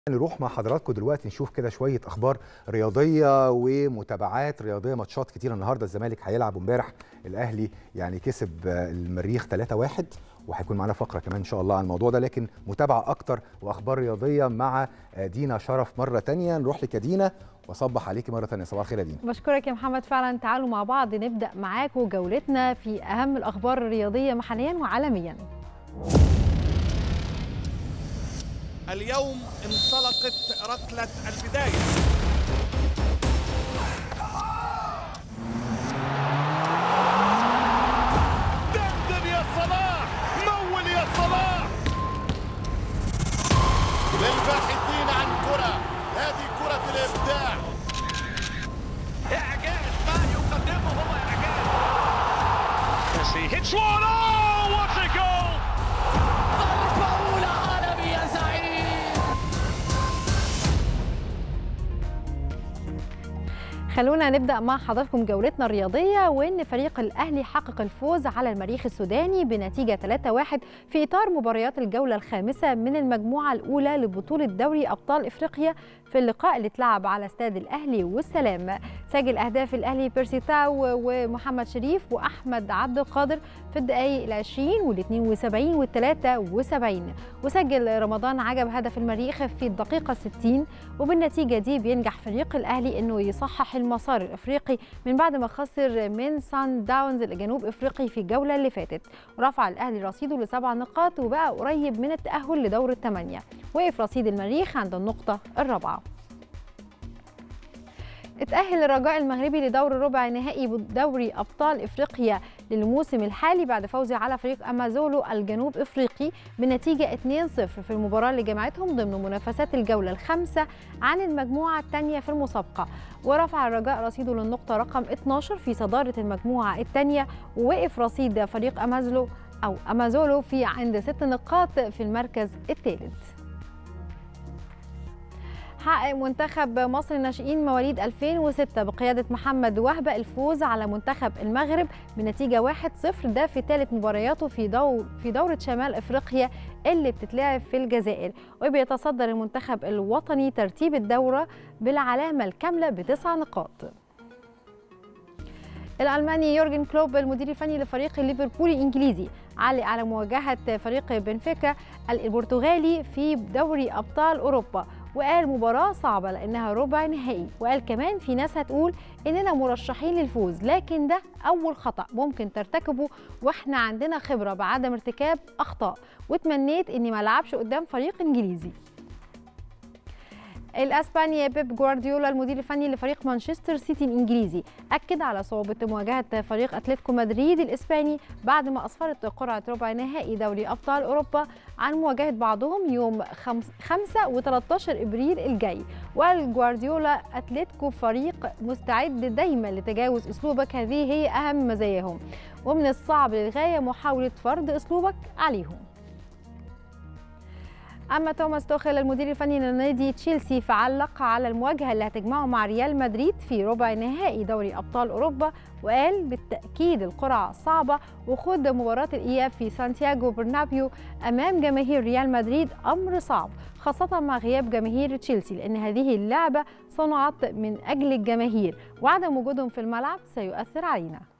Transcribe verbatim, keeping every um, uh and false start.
نروح مع حضراتكم دلوقتي نشوف كده شويه اخبار رياضيه ومتابعات رياضيه. ماتشات كتير النهارده، الزمالك هيلعب، امبارح الاهلي يعني كسب المريخ ثلاثة واحد، وهيكون معانا فقره كمان ان شاء الله عن الموضوع ده. لكن متابعه اكتر واخبار رياضيه مع دينا شرف مره ثانيه. نروح لك يا دينا واصبح عليكي مره ثانيه. صباح الخير يا دينا. بشكرك يا محمد. فعلا تعالوا مع بعض نبدا معاكم جولتنا في اهم الاخبار الرياضيه محليا وعالميا. اليوم انطلقت ركلة البداية. دندن يا صلاح، مول يا صلاح. للباحثين عن كرة، هذه كرة الإبداع. إعجاز ما يقدمه هو إعجاز. ميسي hits one. Oh, what a goal! ضربة أولى عالمي يا زعيم. خلونا نبدأ مع حضراتكم جولتنا الرياضية، وإن فريق الأهلي حقق الفوز على المريخ السوداني بنتيجة ثلاثة واحد في إطار مباريات الجولة الخامسة من المجموعة الأولى لبطولة دوري أبطال إفريقيا في اللقاء اللي اتلعب على استاد الأهلي والسلام. سجل أهداف الأهلي بيرسي تاو ومحمد شريف وأحمد عبد القادر في الدقائق العشرين والاثنين وسبعين والثلاثة وسبعين، وسجل رمضان عجب هدف المريخ في الدقيقة ستين. وبالنتيجة دي بينجح فريق الأهلي إنه يصحح المسار الافريقي من بعد ما خسر من سان داونز الجنوب افريقي في الجوله اللي فاتت، ورفع الاهلي رصيده لسبع نقاط وبقى قريب من التاهل لدور الثمانيه. وقف رصيد المريخ عند النقطه الرابعه. اتأهل الرجاء المغربي لدور ربع نهائي دوري أبطال إفريقيا للموسم الحالي بعد فوزه على فريق أمازولو الجنوب إفريقي بنتيجة اثنين صفر في المباراة اللي جمعتهم ضمن منافسات الجولة الخامسة عن المجموعة الثانية في المسابقة. ورفع الرجاء رصيده للنقطة رقم اثناشر في صدارة المجموعة الثانية، ووقف رصيد فريق أمازولو أو أمازولو في عند ست نقاط في المركز الثالث. حقق منتخب مصر الناشئين مواليد ألفين وستة بقيادة محمد وهبة الفوز على منتخب المغرب بنتيجة واحد صفر، ده في ثالث مبارياته في دور في دورة شمال افريقيا اللي بتتلعب في الجزائر. وبيتصدر المنتخب الوطني ترتيب الدورة بالعلامة الكاملة بتسع نقاط. الألماني يورجن كلوب المدير الفني لفريق ليفربول الإنجليزي علق على مواجهة فريق بنفيكا البرتغالي في دوري أبطال أوروبا، وقال مباراة صعبة لأنها ربع نهائي، وقال كمان في ناس هتقول إننا مرشحين للفوز، لكن ده أول خطأ ممكن ترتكبه وإحنا عندنا خبرة بعدم ارتكاب أخطاء، وتمنيت إني ما ألعبش قدام فريق إنجليزي. الاسباني بيب جوارديولا المدير الفني لفريق مانشستر سيتي الانجليزي اكد على صعوبه مواجهه فريق اتلتيكو مدريد الاسباني بعد ما اسفرت قرعه ربع نهائي دوري ابطال اوروبا عن مواجهه بعضهم يوم خمسة وثلاثة ابريل الجاي. وقال جوارديولا اتلتيكو فريق مستعد دايما لتجاوز اسلوبك، هذه هي اهم مزاياهم، ومن الصعب للغايه محاوله فرض اسلوبك عليهم. أما توماس توخيل المدير الفني لنادي تشيلسي فعلق على المواجهة اللي هتجمعه مع ريال مدريد في ربع نهائي دوري أبطال أوروبا، وقال بالتأكيد القرعة صعبة، وخوض مباراة الإياب في سانتياغو برنابيو أمام جماهير ريال مدريد أمر صعب، خاصة مع غياب جماهير تشيلسي، لأن هذه اللعبة صنعت من أجل الجماهير وعدم وجودهم في الملعب سيؤثر علينا.